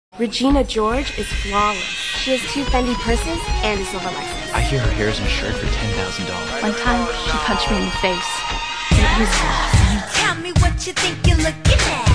Regina George is flawless. She has 2 Fendi purses and a silver Lexus. I hear her hair's insured for $10,000. One time, she punched me in the face. And it was awesome. Tell me what you think you're looking at.